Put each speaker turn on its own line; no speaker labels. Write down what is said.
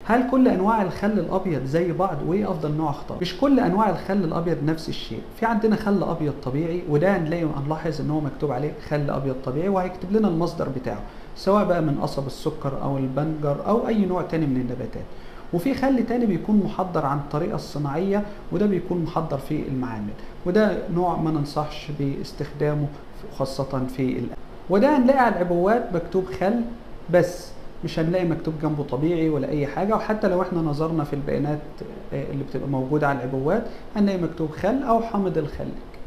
هل كل انواع الخل الابيض زي بعض وايه افضل نوع اختار؟ مش كل انواع الخل الابيض نفس الشيء. في عندنا خل ابيض طبيعي، وده هنلاحظ ان هو مكتوب عليه خل ابيض طبيعي، وهيكتب لنا المصدر بتاعه سواء بقى من قصب السكر او البنجر او اي نوع تاني من النباتات. وفي خل تاني بيكون محضر عن الطريقة الصناعية، وده بيكون محضر في المعامل، وده نوع ما ننصحش باستخدامه خاصة في الأكل. وده هنلاقي على العبوات مكتوب خل بس، مش هنلاقي مكتوب جنبه طبيعي ولا اي حاجة. وحتى لو احنا نظرنا في البيانات اللي بتبقى موجودة على العبوات هنلاقي مكتوب خل او حامض الخل.